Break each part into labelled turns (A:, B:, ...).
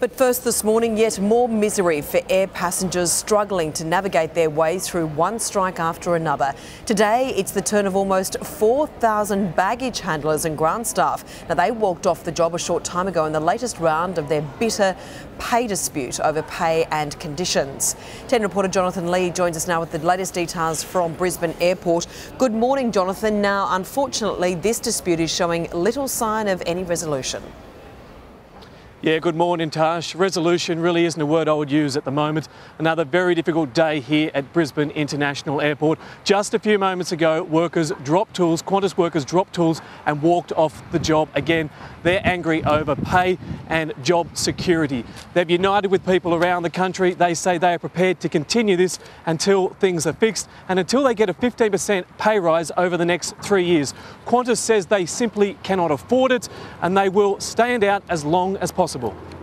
A: But first this morning, yet more misery for air passengers struggling to navigate their way through one strike after another. Today, it's the turn of almost 4,000 baggage handlers and ground staff. Now, they walked off the job a short time ago in the latest round of their bitter pay dispute over pay and conditions. 10 reporter Jonathan Lee joins us now with the latest details from Brisbane Airport. Good morning, Jonathan. Now, unfortunately, this dispute is showing little sign of any resolution.
B: Yeah, good morning, Tash. Resolution really isn't a word I would use at the moment. Another very difficult day here at Brisbane International Airport. Just a few moments ago, workers dropped tools, Qantas workers dropped tools and walked off the job again. They're angry over pay and job security. They've united with people around the country. They say they are prepared to continue this until things are fixed and until they get a 15% pay rise over the next 3 years. Qantas says they simply cannot afford it and they will stand out as long as possible.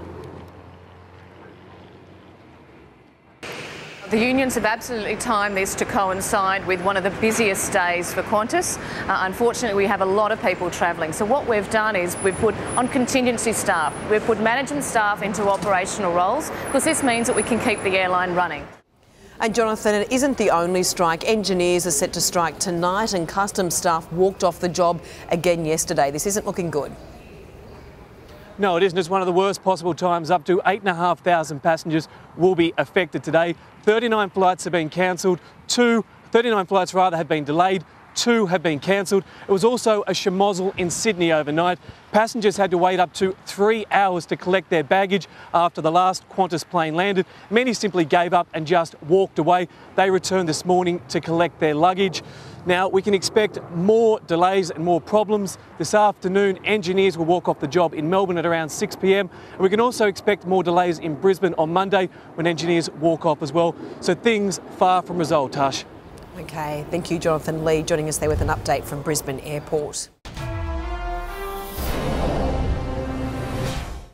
C: The unions have absolutely timed this to coincide with one of the busiest days for Qantas. Unfortunately, we have a lot of people travelling. So what we've done is we've put on contingency staff, we've put management staff into operational roles because this means that we can keep the airline running.
A: And Jonathan, it isn't the only strike. Engineers are set to strike tonight and customs staff walked off the job again yesterday. This isn't looking good.
B: No, it isn't. It's one of the worst possible times. Up to 8,500 passengers will be affected today. 39 flights have been cancelled. 39 flights rather have been delayed. 2 have been cancelled. It was also a shemozzle in Sydney overnight. Passengers had to wait up to 3 hours to collect their baggage after the last Qantas plane landed. Many simply gave up and just walked away. They returned this morning to collect their luggage. Now, we can expect more delays and more problems. This afternoon, engineers will walk off the job in Melbourne at around 6 p.m. And we can also expect more delays in Brisbane on Monday when engineers walk off as well. So things far from resolved, Tash.
A: OK, thank you, Jonathan Lee, joining us there with an update from Brisbane Airport.